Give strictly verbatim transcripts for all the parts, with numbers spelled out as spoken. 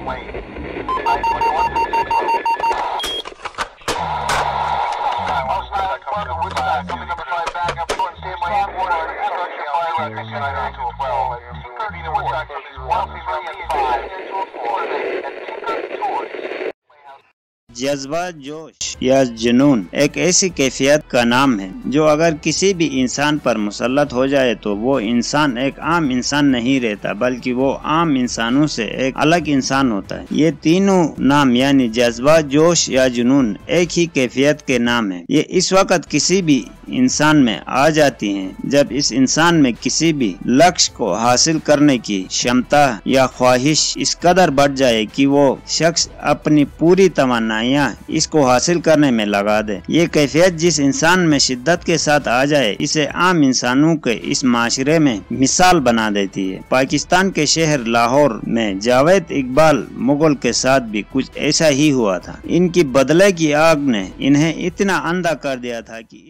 جذبہ جوش یا جنون ایک ایسی کیفیت کا نام ہے جو اگر کسی بھی انسان پر مسلط ہو جائے تو وہ انسان ایک عام انسان نہیں رہتا بلکہ وہ عام انسانوں سے ایک الگ انسان ہوتا ہے۔ یہ تینوں نام یعنی جذبہ جوش یا جنون ایک ہی کیفیت کے نام ہیں۔ یہ اس وقت کسی بھی انسان میں آ جاتی ہیں جب اس انسان میں کسی بھی لکش کو حاصل کرنے کی شمتا یا خواہش اس قدر بڑھ جائے کہ وہ شخص اپنی پوری توانائیاں اس کو حاصل کرنے میں لگا دے۔ یہ کیفیت جس انسان میں شدت کے ساتھ آ جائے اسے عام انسانوں کے اس معاشرے میں مثال بنا دیتی ہے۔ پاکستان کے شہر لاہور میں جاوید اقبال مغل کے ساتھ بھی کچھ ایسا ہی ہوا تھا۔ ان کی بدلے کی آگ نے انہیں اتنا اندھا کر دیا تھا کہ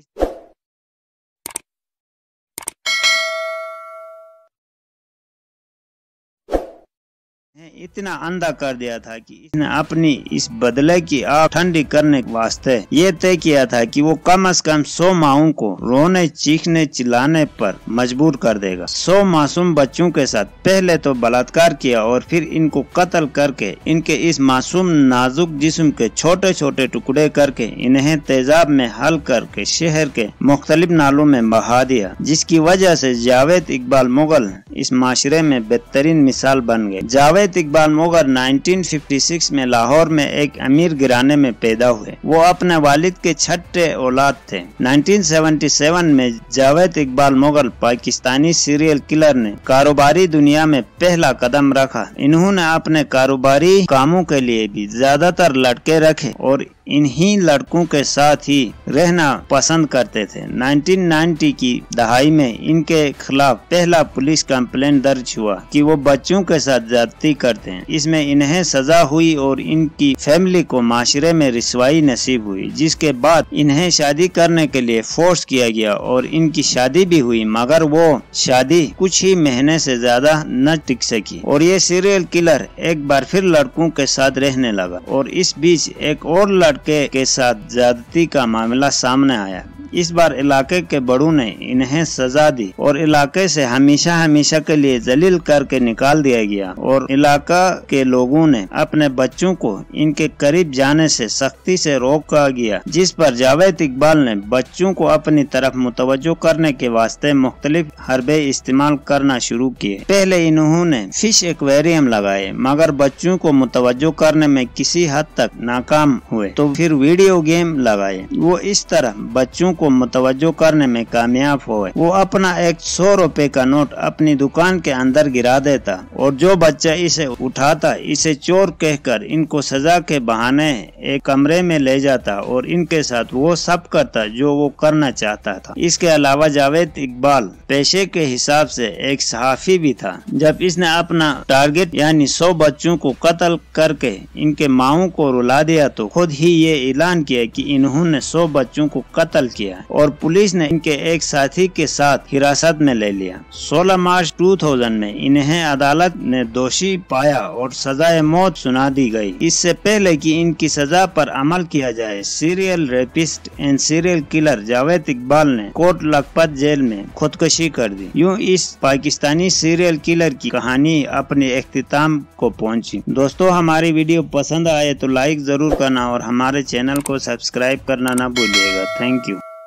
اتنا اندھا کر دیا تھا کہ اس نے اپنی اس بدلے کی آگ ٹھنڈی کرنے واسطے یہ طے کیا تھا کہ وہ کم از کم سو ماؤں کو رونے چیخنے چلانے پر مجبور کر دے گا۔ سو معصوم بچوں کے ساتھ پہلے تو بلاತ್ಕಾರ کیا اور پھر ان کو قتل کر کے ان کے اس معصوم نازک جسم کے چھوٹے چھوٹے ٹکڑے کر کے انہیں تیزاب میں حل کر کے شہر کے مختلف نالوں میں بہا دیا، جس کی وجہ سے جاوید اقبال مغل اس معاشرے میں بہترین مثال بن گئے۔ Javed Iqbal Mughal nineteen fifty six میں لاہور میں ایک امیر گھرانے میں پیدا ہوئے۔ وہ اپنے والد کے چھٹے اولاد تھے۔ نائنٹین سیونٹی سیون میں جاوید اقبال مغل پاکستانی سیریل کلر نے کاروباری دنیا میں پہلا قدم رکھا۔ انہوں نے اپنے کاروباری کاموں کے لیے بھی زیادہ تر لڑکے رکھے اور انہی لڑکوں کے ساتھ ہی رہنا پسند کرتے تھے۔ نائنٹین نائنٹی کی دہائی میں ان کے خلاف پہلا پولیس کمپلین درج ہوا کہ وہ بچوں کے ساتھ زیادتی کرتے ہیں۔ اس میں انہیں سزا ہوئی اور ان کی فیملی کو معاشرے میں رسوائی نصیب ہوئی، جس کے بعد انہیں شادی کرنے کے لیے فورس کیا گیا اور ان کی شادی بھی ہوئی، مگر وہ شادی کچھ ہی مہینے سے زیادہ نہ ٹک سکی اور یہ سیریل کلر ایک بار پھر لڑکوں کے ساتھ رہنے لگا اور اس بیچ ایک اور لڑکے کے ساتھ زیادتی کا معاملہ سامنے آیا۔ اس بار علاقے کے بڑوں نے انہیں سزا دی اور علاقے سے ہمیشہ ہمیشہ کے لیے ذلیل کر کے نکال دیا گیا اور علاقہ کے لوگوں نے اپنے بچوں کو ان کے قریب جانے سے سختی سے روکا گیا، جس پر جاوید اقبال نے بچوں کو اپنی طرف متوجہ کرنے کے واسطے مختلف حربے استعمال کرنا شروع کیے۔ پہلے انہوں نے فش ایکویریم لگائے مگر بچوں کو متوجہ کرنے میں کسی حد تک ناکام ہوئے، تو پھر ویڈیو گیم لگائے۔ وہ اس طرح بچوں کو متوجہ کرنے میں کامیاب ہوئے۔ وہ اپنا ایک سو روپے کا نوٹ اپنی دکان کے اندر گرا دیتا اور جو بچہ اسے اٹھاتا اسے چور کہہ کر ان کو سزا کے بہانے ایک کمرے میں لے جاتا اور ان کے ساتھ وہ سب کرتا جو وہ کرنا چاہتا تھا۔ اس کے علاوہ جاوید اقبال پیشے کے حساب سے ایک صحافی بھی تھا۔ جب اس نے اپنا ٹارگٹ یعنی سو بچوں کو قتل کر کے ان کے ماؤں کو رلا دیا تو خود ہی یہ اعلان کیا کہ انہوں نے سو بچوں کو قتل کیا اور پولیس نے ان کے ایک ساتھی کے ساتھ حراست میں لے لیا۔ سولہ مارچ دو ہزار میں انہیں عدالت نے دوشی پایا اور سزائے موت سنا دی گئی۔ اس سے پہلے کہ ان کی سزا پر عمل کیا جائے، serial rapist and serial killer Javed Iqbal نے کوٹ لکھپت جیل میں خودکشی کر دی۔ یوں اس پاکستانی سیریل کلر کی کہانی اپنے اختتام کو پہنچی۔ دوستو، ہماری ویڈیو پسند آئے تو لائک ضرور کرنا اور ہمارے چینل کو سبسکرائب کرنا نہ بھولیے گا۔ Thank you.